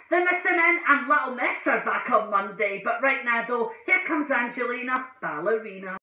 The Mr. Men and Little Miss are back on Monday, but right now though, here comes Angelina, ballerina.